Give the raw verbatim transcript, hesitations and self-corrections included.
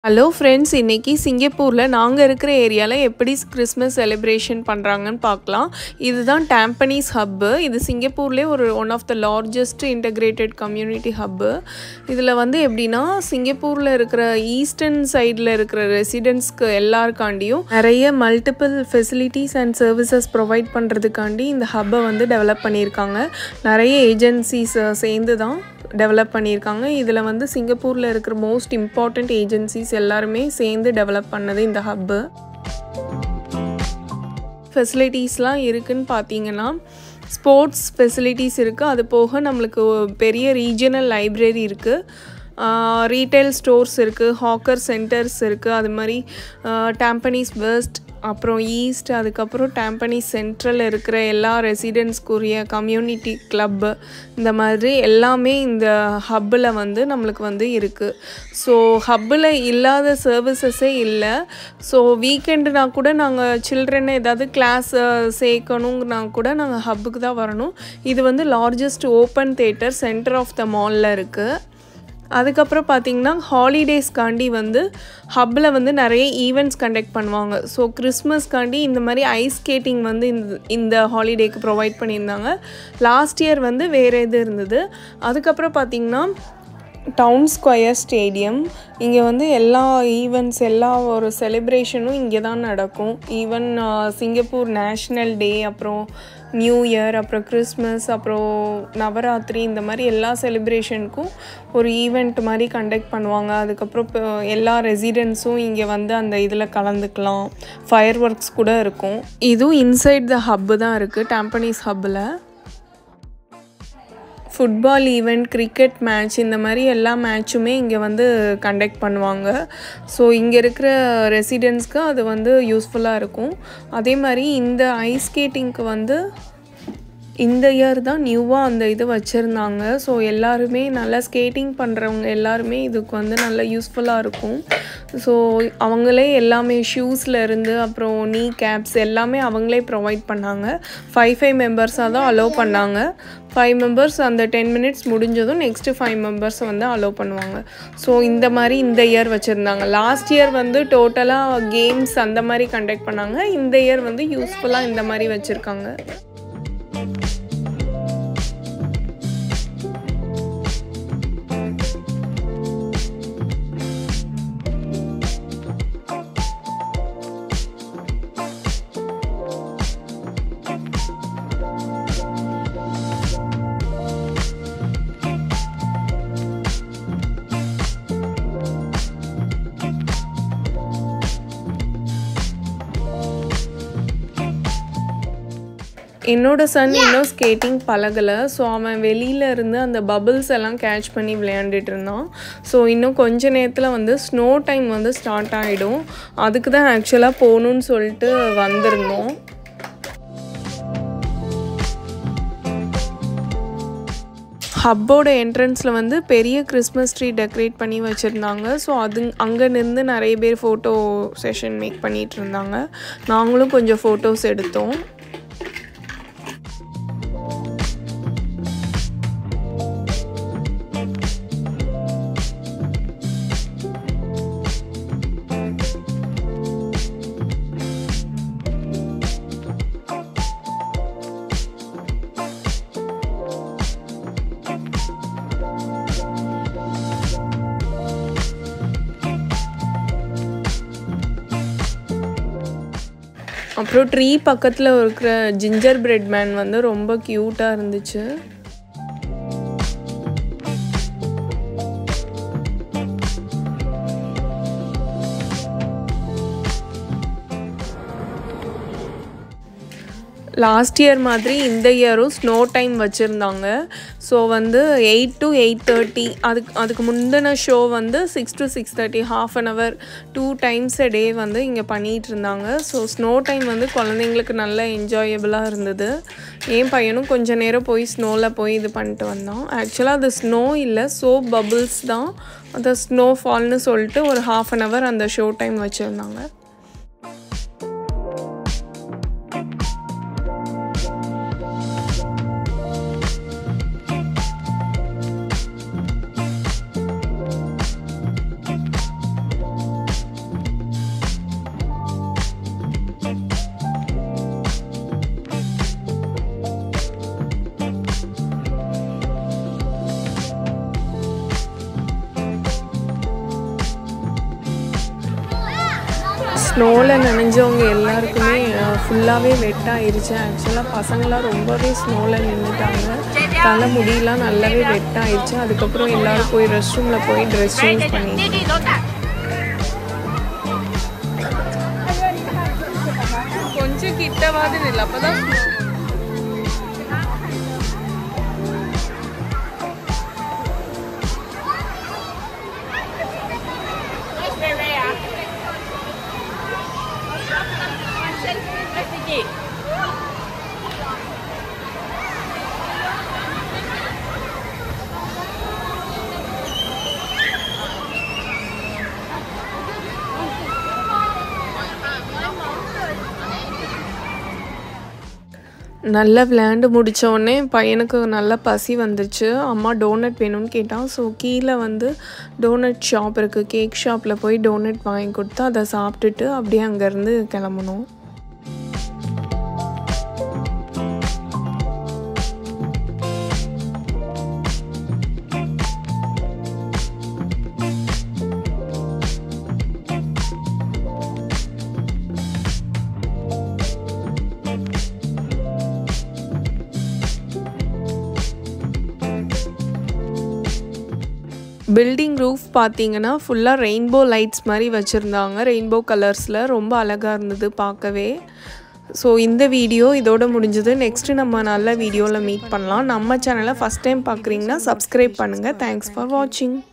Hello friends, இன்றைக்கி சிங்கப்பூரில் நாங்கள் இருக்கிற ஏரியாவில் எப்படி கிறிஸ்மஸ் செலிப்ரேஷன் பண்ணுறாங்கன்னு பார்க்கலாம். இதுதான் டாம்பனீஸ் ஹப்பு. இது சிங்கப்பூர்லேயே ஒரு one of the largest integrated community hub. இதில் வந்து எப்படின்னா, சிங்கப்பூரில் இருக்கிற ஈஸ்டர்ன் சைடில் இருக்கிற ரெசிடென்ட்ஸ்க்கு எல்லாருக்காண்டியும் நிறைய multiple facilities and services provide பண்ணுறதுக்காண்டி இந்த ஹப்பை வந்து டெவலப் பண்ணியிருக்காங்க. நிறைய ஏஜென்சிஸ் சேர்ந்து தான் டெவலப் பண்ணியிருக்காங்க. இதில் வந்து சிங்கப்பூரில் இருக்கிற மோஸ்ட் இம்பார்ட்டண்ட் ஏஜென்சிஸ் எல்லாருமே சேர்ந்து டெவலப் பண்ணது இந்த ஹப்பு. ஃபெசிலிட்டிஸ்லாம் இருக்குதுன்னு பார்த்தீங்கன்னா, ஸ்போர்ட்ஸ் ஃபெசிலிட்டிஸ் இருக்குது. அது போக நம்மளுக்கு பெரிய ரீஜனல் லைப்ரரி இருக்குது, ரீட்டைல் ஸ்டோர்ஸ் இருக்குது, ஹாக்கர் சென்டர்ஸ் இருக்குது. அது மாதிரி டாம்பனீஸ் வெஸ்ட், அப்புறம் ஈஸ்ட், அதுக்கப்புறம் டாம்பனீஸ் சென்ட்ரல் இருக்கிற எல்லா ரெசிடென்ட்ஸ்க்குரிய கம்யூனிட்டி கிளப்பு, இந்த மாதிரி எல்லாமே இந்த ஹப்பில் வந்து நம்மளுக்கு வந்து இருக்குது. ஸோ ஹப்பில் இல்லாத சர்வீசஸே இல்லை. ஸோ வீக்கெண்டுனா கூட நாங்கள் சில்ட்ரனை ஏதாவது கிளாஸ் சேர்க்கணுங்கன்னா கூட நாங்கள் ஹப்புக்கு தான் வரணும். இது வந்து largest open theatre centre of the மாலில் இருக்குது. அதுக்கப்புறம் பார்த்திங்கன்னா, ஹாலிடேஸ்க்காண்டி வந்து ஹப்பில் வந்து நிறைய ஈவெண்ட்ஸ் கண்டக்ட் பண்ணுவாங்க. ஸோ கிறிஸ்மஸ்க்காண்டி இந்த மாதிரி ஐஸ் ஸ்கேட்டிங் வந்து இந்த இந்த ஹாலிடேக்கு ப்ரொவைட் பண்ணியிருந்தாங்க. லாஸ்ட் இயர் வந்து வேறு இது இருந்தது. அதுக்கப்புறம் பார்த்திங்கன்னா, டவுன் ஸ்கொயர் ஸ்டேடியம், இங்கே வந்து எல்லா ஈவெண்ட்ஸ், எல்லா ஒரு செலிப்ரேஷனும் இங்கே தான் நடக்கும். ஈவன் சிங்கப்பூர் நேஷ்னல் டே, அப்புறம் நியூ இயர், அப்புறம் கிறிஸ்மஸ், அப்புறம் நவராத்திரி, இந்த மாதிரி எல்லா செலிப்ரேஷனுக்கும் ஒரு ஈவெண்ட் மாதிரி கண்டக்ட் பண்ணுவாங்க. அதுக்கப்புறம் இப்போ எல்லா ரெசிடென்ட்ஸும் இங்கே வந்து அந்த இதில் கலந்துக்கலாம். ஃபயர் ஒர்க்ஸ் கூட இருக்கும். இதுவும் இன்சைட் த ஹப்பு தான் இருக்குது, டாம்பனீஸ் ஹப்பில். ஃபுட்பால் ஈவெண்ட், கிரிக்கெட் மேட்ச், இந்த மாதிரி எல்லா மேட்சுமே இங்கே வந்து கண்டக்ட் பண்ணுவாங்க. ஸோ இங்கே இருக்கிற ரெசிடென்ட்ஸ்க்கு அது வந்து யூஸ்ஃபுல்லாக இருக்கும். அதே மாதிரி இந்த ஐஸ் ஸ்கேட்டிங்க்கு வந்து இந்த இயர் தான் நியூவாக அந்த இது வச்சுருந்தாங்க. ஸோ எல்லாருமே நல்லா ஸ்கேட்டிங் பண்ணுறவங்க எல்லாருமே இதுக்கு வந்து நல்லா யூஸ்ஃபுல்லாக இருக்கும். ஸோ அவங்களே எல்லாமே ஷூஸில் இருந்து அப்புறம் நீ கேப்ஸ் எல்லாமே அவங்களே ப்ரொவைட் பண்ணாங்க. ஃபைவ் ஃபைவ் மெம்பர்ஸாக தான் அலோவ் பண்ணாங்க. ஃபைவ் மெம்பர்ஸ் அந்த டென் மினிட்ஸ் முடிஞ்சதும் நெக்ஸ்ட்டு ஃபைவ் மெம்பர்ஸை வந்து அலோவ் பண்ணுவாங்க. ஸோ இந்த மாதிரி இந்த இயர் வச்சுருந்தாங்க. லாஸ்ட் இயர் வந்து டோட்டலாக கேம்ஸ் அந்த மாதிரி கண்டக்ட் பண்ணாங்க. இந்த இயர் வந்து யூஸ்ஃபுல்லாக இந்த மாதிரி வச்சுருக்காங்க. என்னோட சன் இன்னும் ஸ்கேட்டிங் பழகலை. ஸோ அவன் வெளியில் இருந்து அந்த பபிள்ஸ் எல்லாம் கேட்ச் பண்ணி விளையாண்டுட்டு இருந்தான். ஸோ இன்னும் கொஞ்ச நேரத்தில் வந்து ஸ்னோ டைம் வந்து ஸ்டார்ட் ஆகிடும். அதுக்கு தான் ஆக்சுவலாக போகணுன்னு சொல்லிட்டு வந்திருந்தோம். ஹப்போட என்ட்ரன்ஸில் வந்து பெரிய கிறிஸ்மஸ் ட்ரீ டெக்கரேட் பண்ணி வச்சுருந்தாங்க. ஸோ அது அங்கே நின்று நிறைய பேர் ஃபோட்டோ செஷன் மேக் பண்ணிகிட்டு இருந்தாங்க. நாங்களும் கொஞ்சம் ஃபோட்டோஸ் எடுத்தோம். அப்புறம் ட்ரீ பக்கத்தில் இருக்கிற ஜிஞ்சர் பிரெட் மேன் வந்து ரொம்ப க்யூட்டாக இருந்துச்சு. லாஸ்ட் இயர் மாதிரி இந்த இயரும் ஸ்னோ டைம் வச்சுருந்தாங்க. ஸோ வந்து எயிட் டு எயிட் தேர்ட்டி, அதுக்கு அதுக்கு முந்தின ஷோ வந்து six to six thirty, half an hour, two times a day வந்து இங்கே பண்ணிகிட்டு இருந்தாங்க. ஸோ ஸ்னோ டைம் வந்து குழந்தைங்களுக்கு நல்ல என்ஜாயபிளாக இருந்தது. என் பையனும் கொஞ்சம் நேரம் போய் ஸ்னோவில் போய் இது பண்ணிட்டு வந்தான். ஆக்சுவலாக அது ஸ்னோ இல்லை, சோப் பபிள்ஸ் தான். அது ஸ்னோ ஃபால்னு சொல்லிட்டு ஒரு ஹாஃப் அன் ஹவர் அந்த ஷோ டைம் வச்சுருந்தாங்க. ஸ்னோவில் நனைஞ்சவங்க எல்லாருக்குமே ஃபுல்லாகவே வெட் ஆயிடுச்சு. ஆக்சுவலாக பசங்களாம் ரொம்பவே ஸ்னோவில் நின்றுட்டாங்க. தலை முடியெலாம் நல்லாவே வெட் ஆயிடுச்சு. அதுக்கப்புறம் எல்லோரும் போய் ரெஸ்ட் ரூமில் போய் ட்ரெஸ் சேஞ்ச் பண்ணி கொஞ்சம் கிட்டவாது இல்லை அப்போ தான் நல்லா விளையாண்டு முடித்தோடனே பையனுக்கு நல்லா பசி வந்துச்சு. அம்மா டோனட் வேணும்னு கேட்டான். ஸோ கீழே வந்து டோனட் ஷாப் இருக்குது. கேக் ஷாப்பில் போய் டோனட் வாங்கி கொடுத்து அதை சாப்பிட்டுட்டு அப்படியே அங்கேருந்து கிளம்பணும். பில்டிங் ரூஃப் பார்த்தீங்கன்னா ஃபுல்லாக ரெயின்போ லைட்ஸ் மாதிரி வச்சுருந்தாங்க. ரெயின்போ கலர்ஸில் ரொம்ப அழகாக இருந்தது பார்க்கவே. ஸோ இந்த வீடியோ இதோட முடிஞ்சது. நெக்ஸ்ட்டு நம்ம நல்ல வீடியோவில் மீட் பண்ணலாம். நம்ம சேனலை ஃபஸ்ட் டைம் பார்க்குறீங்கன்னா சப்ஸ்கிரைப் பண்ணுங்கள். தேங்க்ஸ் ஃபார் வாட்சிங்.